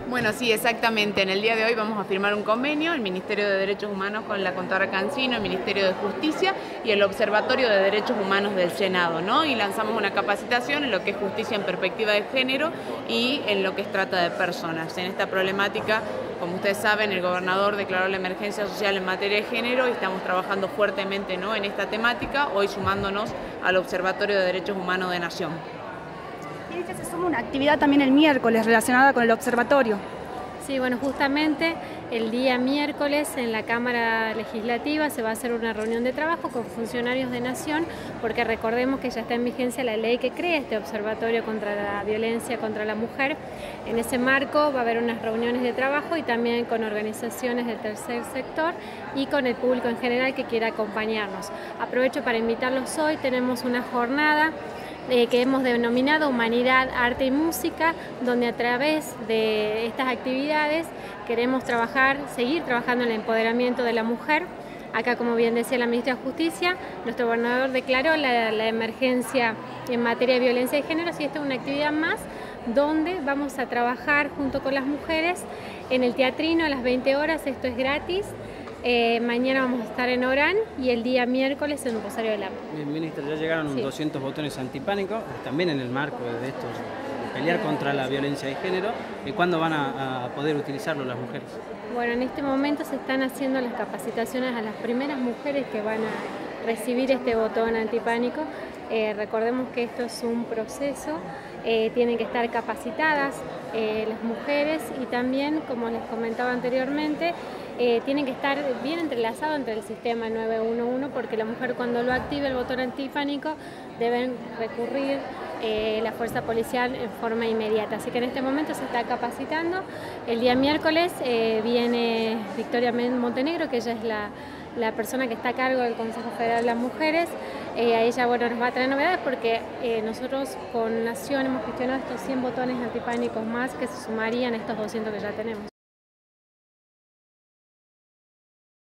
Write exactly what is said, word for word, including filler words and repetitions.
Bueno, sí, exactamente. En el día de hoy vamos a firmar un convenio, el Ministerio de Derechos Humanos con la Contadora Cancino, el Ministerio de Justicia y el Observatorio de Derechos Humanos del Senado, ¿no? Y lanzamos una capacitación en lo que es justicia en perspectiva de género y en lo que es trata de personas. En esta problemática, como ustedes saben, el gobernador declaró la emergencia social en materia de género y estamos trabajando fuertemente, ¿no?, en esta temática, hoy sumándonos al Observatorio de Derechos Humanos de Nación. Y que se suma una actividad también el miércoles relacionada con el observatorio. Sí, bueno, justamente el día miércoles en la Cámara Legislativa se va a hacer una reunión de trabajo con funcionarios de Nación, porque recordemos que ya está en vigencia la ley que crea este Observatorio contra la Violencia contra la Mujer. En ese marco va a haber unas reuniones de trabajo y también con organizaciones del tercer sector y con el público en general que quiera acompañarnos. Aprovecho para invitarlos hoy, tenemos una jornada Eh, que hemos denominado Humanidad, Arte y Música, donde a través de estas actividades queremos trabajar, seguir trabajando en el empoderamiento de la mujer. Acá, como bien decía la Ministra de Justicia, nuestro gobernador declaró la, la emergencia en materia de violencia de género y esta es una actividad más donde vamos a trabajar junto con las mujeres en el teatrino a las veinte horas, esto es gratis. Eh, mañana vamos a estar en Orán y el día miércoles en Rosario del Agua. Bien, ministra, ya llegaron sí. doscientos botones antipánicos, también en el marco de estos, de pelear contra la violencia de género. ¿Y cuándo van a, a poder utilizarlo las mujeres? Bueno, en este momento se están haciendo las capacitaciones a las primeras mujeres que van a recibir este botón antipánico. Eh, recordemos que esto es un proceso, eh, tienen que estar capacitadas eh, las mujeres y también, como les comentaba anteriormente, eh, tienen que estar bien entrelazados entre el sistema nueve uno uno, porque la mujer, cuando lo active el botón antipánico, deben recurrir eh, la fuerza policial en forma inmediata. Así que en este momento se está capacitando. El día miércoles eh, viene Victoria Montenegro, que ella es la, la persona que está a cargo del Consejo Federal de las Mujeres. Eh, a ella, bueno, nos va a traer novedades porque eh, nosotros con Nación hemos gestionado estos cien botones antipánicos más que se sumarían a estos doscientos que ya tenemos.